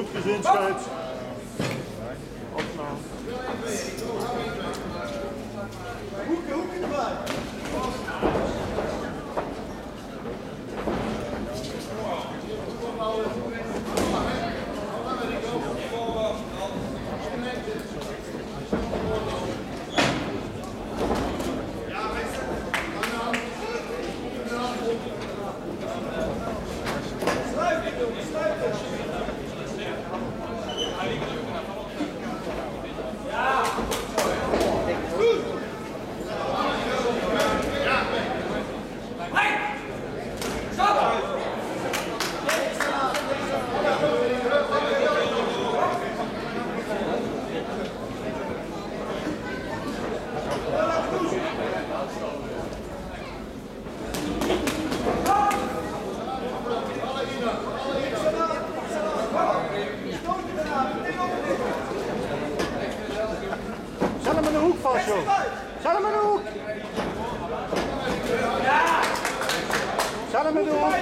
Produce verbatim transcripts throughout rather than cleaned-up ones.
Goed gezien, scheids. Opname. Hoeken, hoeken erbij. Zet hem in de hoek vast, joh. Zet hem in de hoek. Zet hem in de hoek.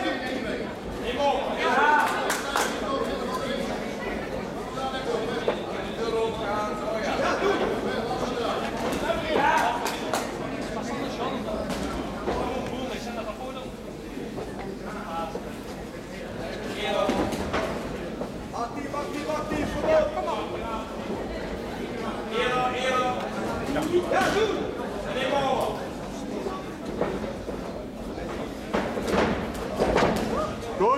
Actief, actief, actief. Kom op. Ja, doen! Goed.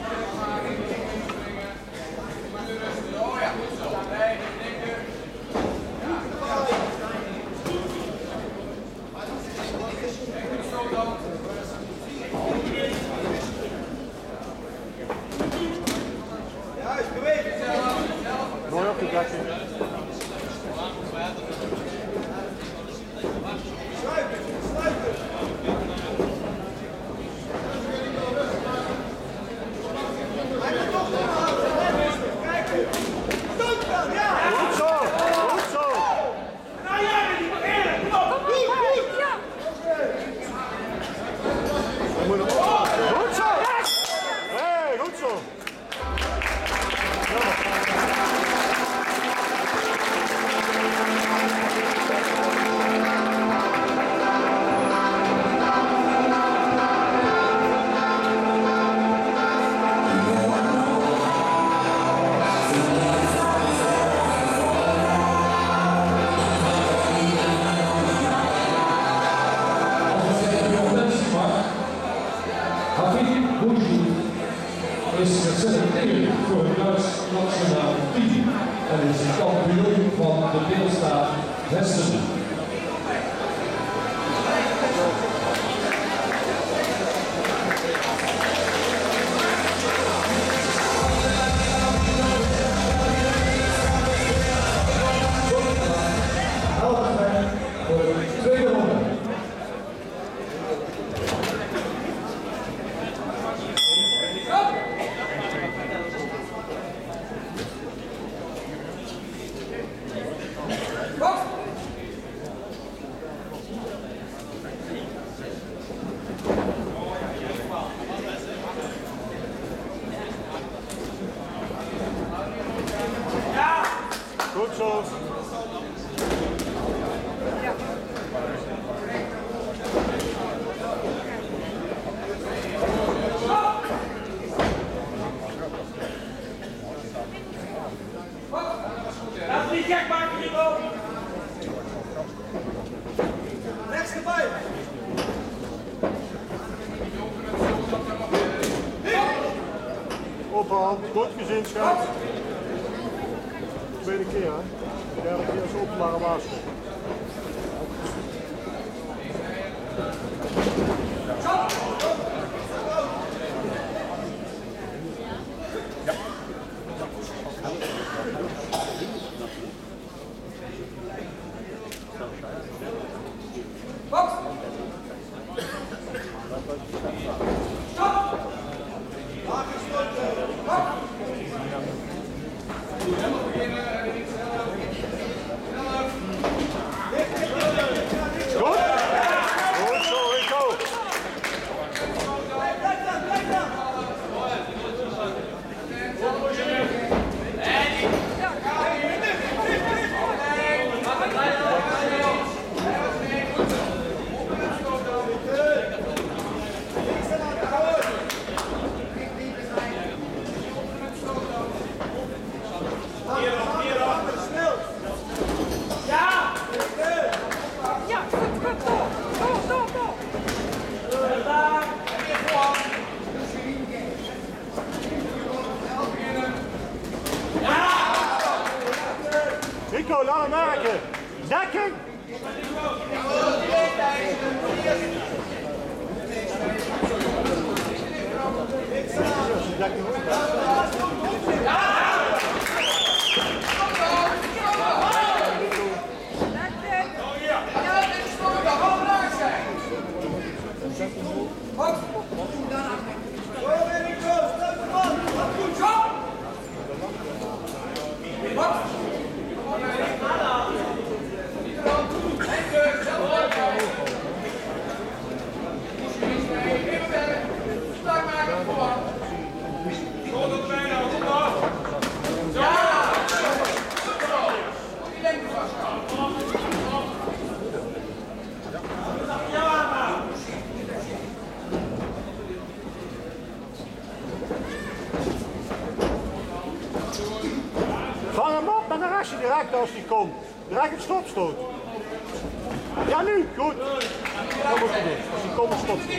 Juist, bewegen! Mooi opgezet. Sluiten, sluiten! Hij moet toch doorhouden, kijken! Stoot dan, ja! Goed zo, goed zo. Nou ja, die mag eerlijk, kom op! Goed, goed! Goed zo. Hey, goed zo. Is het selecteren voor het Duits nationaal team en is de kampioen van de deelstaat Hessen. Helft voor de tweede ronde. Goed zo. Laat niet gek maken, Rico! Rechts erbij! Ophand, goed gezien, scheids. Tweede keer, hè? De derde keer is openbare waarschuwing. Rico, laat hem werken. Dekking. Vang hem op en dan rest je direct als hij komt. Direct een stopstoot. Ja, nu, goed. Dat moet je doen. Als hij komt, een stopstoot.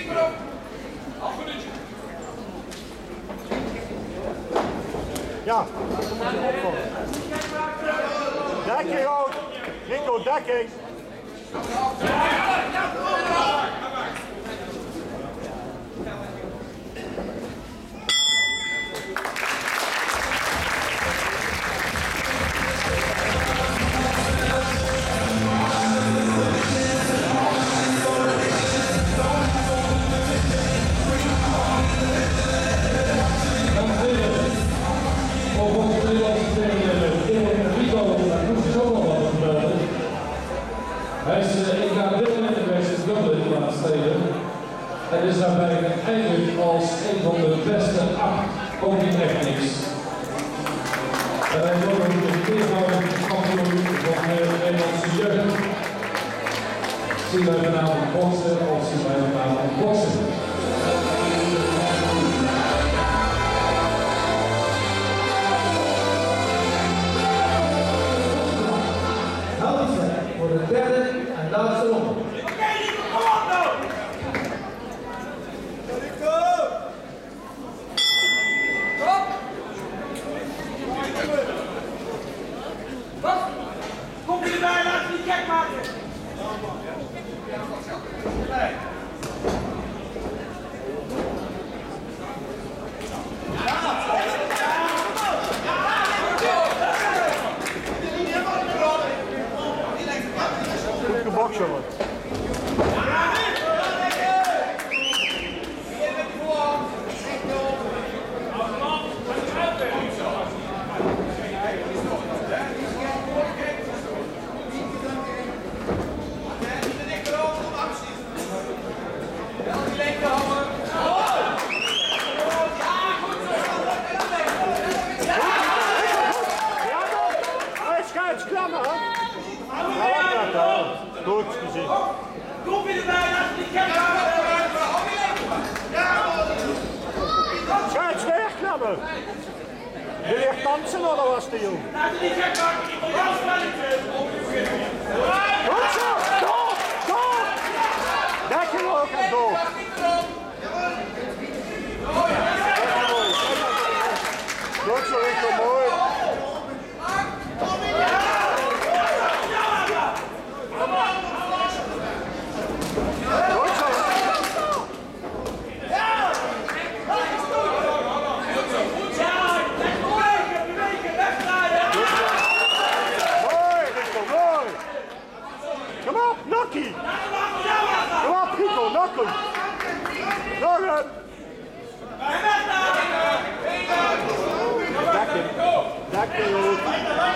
Ja, dat moet je opvangen. Dekking ook. Rico, dekking. Hij is de E K deelnemer geweest in Dublin de laatste tijden. En is daarbij geëindigd als een van de beste acht combinatechnics. En hij is ook een keervoudig kampioen van de Nederlandse jeugd. Zien wij vanavond boksen of zien wij vanavond boksen? Voor de derde en laatste ronde. Oké, Nico, kom op nou! Nico! Kom! Wat? Kom je erbij, laat je niet gek maken! Nee. Goed jongen. Goed gezien. Kom je erbij, laat je niet gek maken! Scheids wegknappen! Wil je echt dansen of was het jong? Laat je niet gek maken, ik wil afsluiten! Goed zo! Door! Door! Dek je ook en door! Goed zo, Rico, mooi! Nokkie! Kom op, Rico, nok hem! Nog hem! Dek hem! Dek hem, jongen!